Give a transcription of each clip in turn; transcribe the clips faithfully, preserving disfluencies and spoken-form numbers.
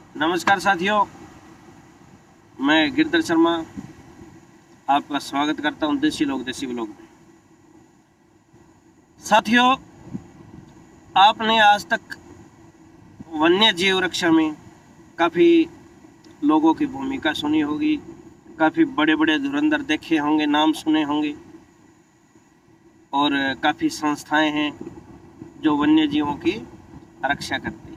नमस्कार साथियों, मैं गिरधर शर्मा आपका स्वागत करता हूं देसी लोग देसी ब्लॉग में। साथियों, आपने आज तक वन्य जीव रक्षा में काफ़ी लोगों की भूमिका सुनी होगी, काफ़ी बड़े बड़े धुरंधर देखे होंगे, नाम सुने होंगे, और काफ़ी संस्थाएं हैं जो वन्य जीवों की रक्षा करती है।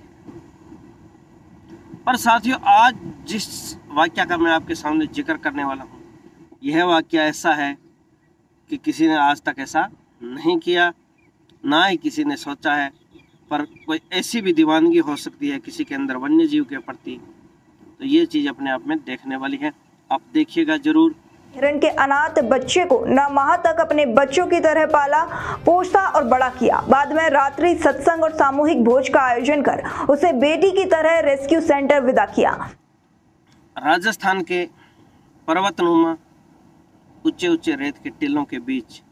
पर साथियों, आज जिस वाक्य का मैं आपके सामने जिक्र करने वाला हूँ, यह वाक्य ऐसा है कि किसी ने आज तक ऐसा नहीं किया, ना ही किसी ने सोचा है। पर कोई ऐसी भी दीवानगी हो सकती है किसी के अंदर वन्य जीव के प्रति, तो ये चीज़ अपने आप में देखने वाली है। आप देखिएगा जरूर। हिरण के अनाथ बच्चे को नौ माह तक अपने बच्चों की तरह पाला, पोसा और बड़ा किया। बाद में रात्रि सत्संग और सामूहिक भोज का आयोजन कर उसे बेटी की तरह रेस्क्यू सेंटर विदा किया। राजस्थान के पर्वतनुमा ऊंचे ऊंचे रेत के टीलों के बीच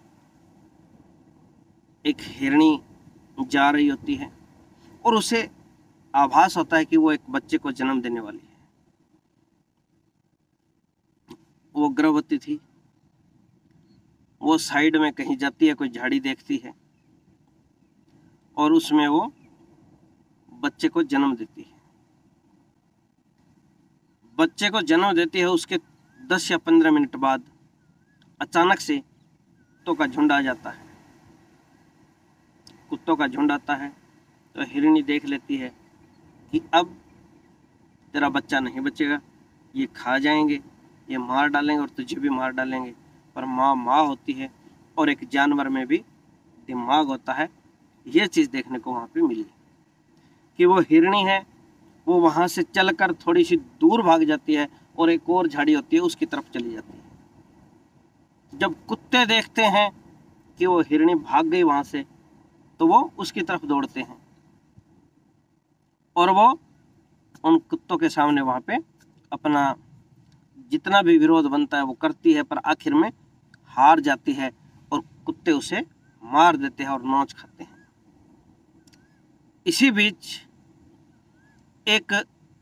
एक हिरणी जा रही होती है और उसे आभास होता है कि वो एक बच्चे को जन्म देने वाली है। वो गर्भवती थी। वो साइड में कहीं जाती है, कोई झाड़ी देखती है और उसमें वो बच्चे को जन्म देती है। बच्चे को जन्म देती है। उसके दस या पंद्रह मिनट बाद अचानक से कुत्तों का झुंड आ जाता है। कुत्तों का झुंड आता है तो हिरणी देख लेती है कि अब तेरा बच्चा नहीं बचेगा, ये खा जाएंगे, ये मार डालेंगे और तुझे भी मार डालेंगे। पर माँ माँ होती है और एक जानवर में भी दिमाग होता है। ये चीज़ देखने को वहाँ पे मिली कि वो हिरणी है, वो वहाँ से चलकर थोड़ी सी दूर भाग जाती है और एक और झाड़ी होती है उसकी तरफ चली जाती है। जब कुत्ते देखते हैं कि वो हिरणी भाग गई वहाँ से, तो वो उसकी तरफ दौड़ते हैं और वो उन कुत्तों के सामने वहाँ पे अपना जितना भी विरोध बनता है वो करती है, पर आखिर में हार जाती है और कुत्ते उसे मार देते हैं और नोच खाते हैं। इसी बीच एक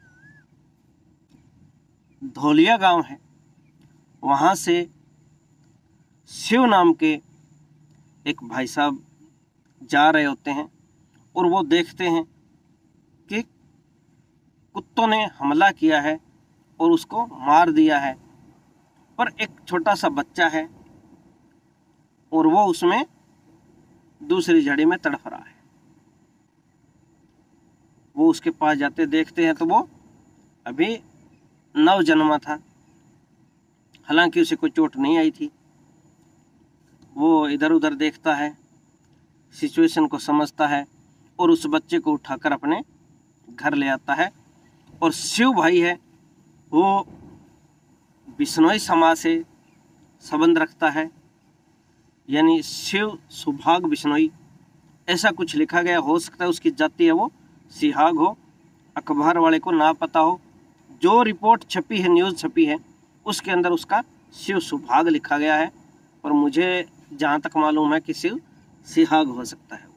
धौलिया गांव है, वहां से शिव नाम के एक भाई साहब जा रहे होते हैं और वो देखते हैं कि कुत्तों ने हमला किया है और उसको मार दिया है, पर एक छोटा सा बच्चा है और वो उसमें दूसरी झड़ी में तड़फ रहा है। वो उसके पास जाते देखते हैं तो वो अभी नव जन्मा था, हालांकि उसे कोई चोट नहीं आई थी। वो इधर उधर देखता है, सिचुएशन को समझता है और उस बच्चे को उठाकर अपने घर ले आता है। और शिव भाई है, वो बिश्नोई समाज से संबंध रखता है, यानी शिव सुभाग बिश्नोई ऐसा कुछ लिखा गया। हो सकता है उसकी जाति है वो सिहाग हो, अखबार वाले को ना पता हो। जो रिपोर्ट छपी है, न्यूज़ छपी है, उसके अंदर उसका शिव सुभाग लिखा गया है, पर मुझे जहाँ तक मालूम है कि शिव सिहाग हो सकता है।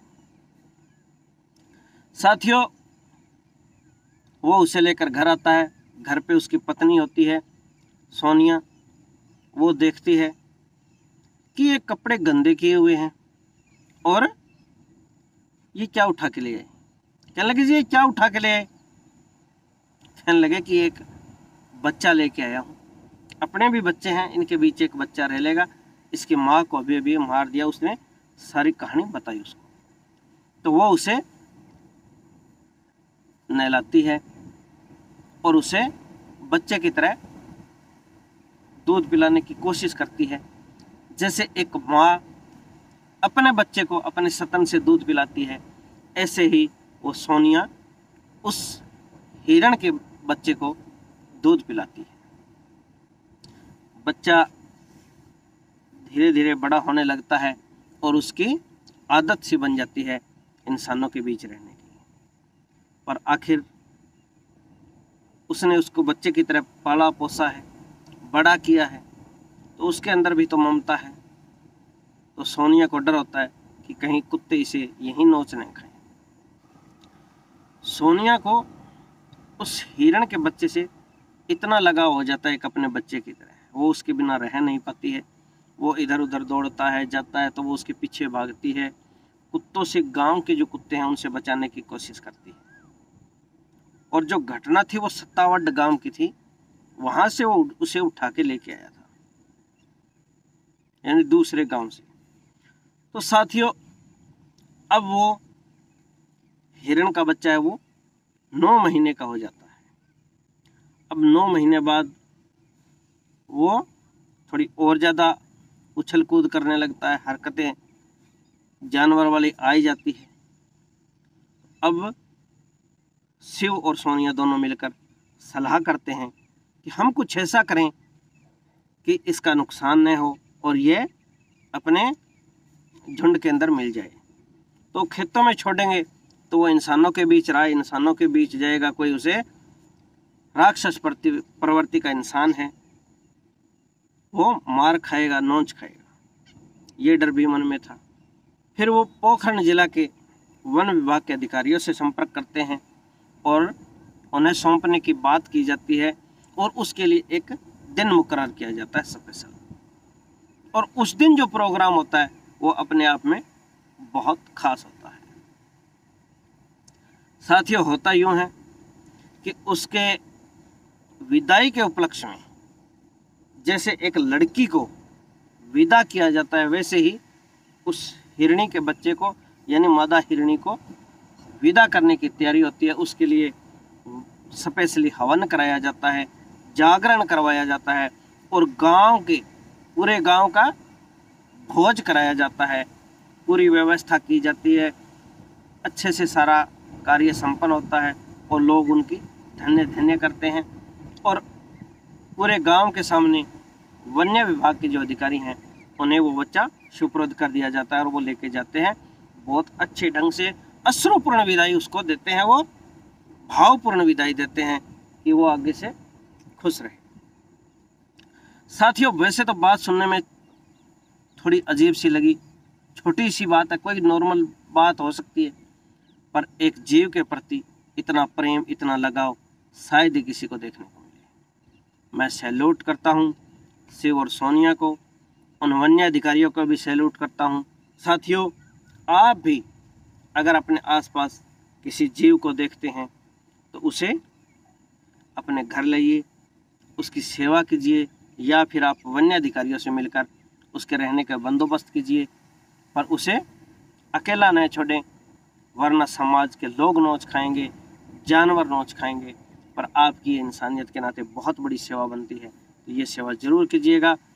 साथियों, वो उसे लेकर घर आता है। घर पे उसकी पत्नी होती है सोनिया। वो देखती है कि ये कपड़े गंदे किए हुए हैं और ये क्या उठा के ले आए। कहने लगे जी ये क्या उठा के ले आए। कहने लगे कि एक बच्चा लेके आया हूँ, अपने भी बच्चे हैं, इनके बीच एक बच्चा रह लेगा, इसकी माँ को अभी अभी मार दिया। उसने सारी कहानी बताई उसको। तो वो उसे नहलाती है और उसे बच्चे की तरह दूध पिलाने की कोशिश करती है, जैसे एक माँ अपने बच्चे को अपने स्तन से दूध पिलाती है। ऐसे ही वो सोनिया उस हिरण के बच्चे को दूध पिलाती है। बच्चा धीरे धीरे बड़ा होने लगता है और उसकी आदत सी बन जाती है इंसानों के बीच रहने की। पर आखिर उसने उसको बच्चे की तरह पाला पोसा है, बड़ा किया है, तो उसके अंदर भी तो ममता है। तो सोनिया को डर होता है कि कहीं कुत्ते इसे यहीं नोच नहीं खाएं। सोनिया को उस हिरण के बच्चे से इतना लगाव हो जाता है एक अपने बच्चे की तरह, वो उसके बिना रह नहीं पाती है। वो इधर उधर दौड़ता है, जाता है तो वो उसके पीछे भागती है। कुत्तों से, गांव के जो कुत्ते हैं उनसे बचाने की कोशिश करती है। और जो घटना थी वो सत्तावड गांव की थी, वहां से वो उसे उठा के लेके आया था, यानी दूसरे गांव से। तो साथियों, अब वो हिरण का बच्चा है वो नौ महीने का हो जाता है। अब नौ महीने बाद वो थोड़ी और ज़्यादा उछल कूद करने लगता है, हरकतें जानवर वाली आई जाती है। अब शिव और सोनिया दोनों मिलकर सलाह करते हैं कि हम कुछ ऐसा करें कि इसका नुकसान न हो और ये अपने झुंड के अंदर मिल जाए। तो खेतों में छोड़ेंगे तो वो इंसानों के बीच रहा, इंसानों के बीच जाएगा, कोई उसे राक्षस प्रवृत्ति का इंसान है, वो मार खाएगा, नोच खाएगा, ये डर भी मन में था। फिर वो पोखरण जिला के वन विभाग के अधिकारियों से संपर्क करते हैं और उन्हें सौंपने की बात की जाती है और उसके लिए एक दिन मुकर्रर किया जाता है स्पेशल। और उस दिन जो प्रोग्राम होता है वो अपने आप में बहुत खास होता है। साथियों, होता यूं है कि उसके विदाई के उपलक्ष्य में जैसे एक लड़की को विदा किया जाता है, वैसे ही उस हिरणी के बच्चे को, यानी मादा हिरणी को विदा करने की तैयारी होती है। उसके लिए स्पेशली हवन कराया जाता है, जागरण करवाया जाता है और गांव के पूरे गांव का भोज कराया जाता है, पूरी व्यवस्था की जाती है, अच्छे से सारा कार्य संपन्न होता है और लोग उनकी धन्य धन्य करते हैं। और पूरे गांव के सामने वन्य विभाग के जो अधिकारी हैं उन्हें वो बच्चा सुपुर्द कर दिया जाता है और वो लेके जाते हैं, बहुत अच्छे ढंग से अश्रुपूर्ण विदाई उसको देते हैं, वो भावपूर्ण विदाई देते हैं कि वो आगे से खुश रहे। साथियों, वैसे तो बात सुनने में थोड़ी अजीब सी लगी, छोटी सी बात है, कोई नॉर्मल बात हो सकती है, पर एक जीव के प्रति इतना प्रेम, इतना लगाव शायद ही किसी को देखने को मिले। मैं सैल्यूट करता हूँ शिव और सोनिया को, उन वन्य अधिकारियों को भी सैल्यूट करता हूँ। साथियों, आप भी अगर अपने आसपास किसी जीव को देखते हैं तो उसे अपने घर लाइए, उसकी सेवा कीजिए, या फिर आप वन्य अधिकारियों से मिलकर उसके रहने का बंदोबस्त कीजिए, पर उसे अकेला न छोड़ें, वरना समाज के लोग नोच खाएंगे, जानवर नोच खाएंगे। पर आपकी इंसानियत के नाते बहुत बड़ी सेवा बनती है, तो ये सेवा जरूर कीजिएगा।